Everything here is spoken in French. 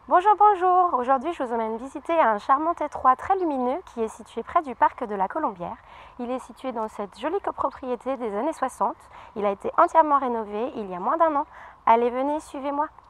Bonjour, bonjour. Aujourd'hui, je vous emmène visiter un charmant étroit très lumineux qui est situé près du parc de la Colombière. Il est situé dans cette jolie copropriété des années 60. Il a été entièrement rénové il y a moins d'un an. Allez, venez, suivez-moi.